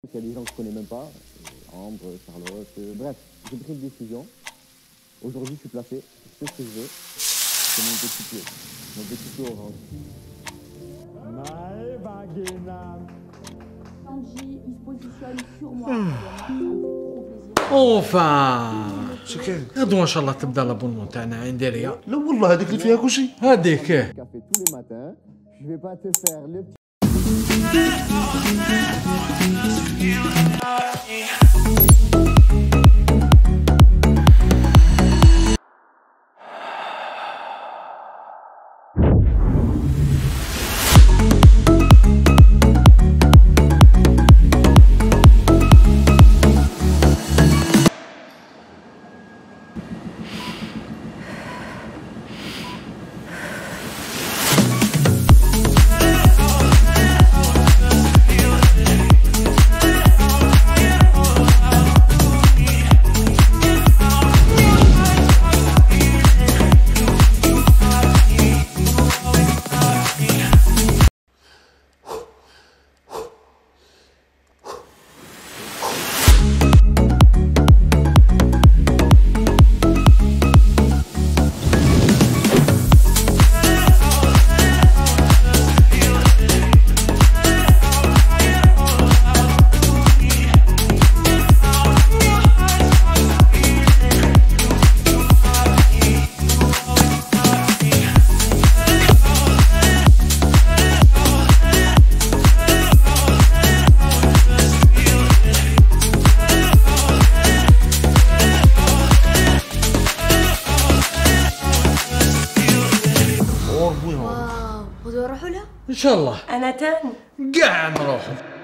Il y a des gens que je connais même pas, Ambre, Charlotte, bref, j'ai pris une décision. Aujourd'hui, je suis placé, je sais ce que je veux. C'est mon petit pied orange. Sanji, il se positionne sur moi. Ça me fait trop plaisir. اوفا شكرا. غدوه ان شاء الله تبدا لابونمون تاعنا عندي ريال. لا والله هذيك اللي فيها كل شيء. هذيك Café tous les matins, je vais pas te faire le petit... ان شاء الله أنا تاني قاع نروحوا.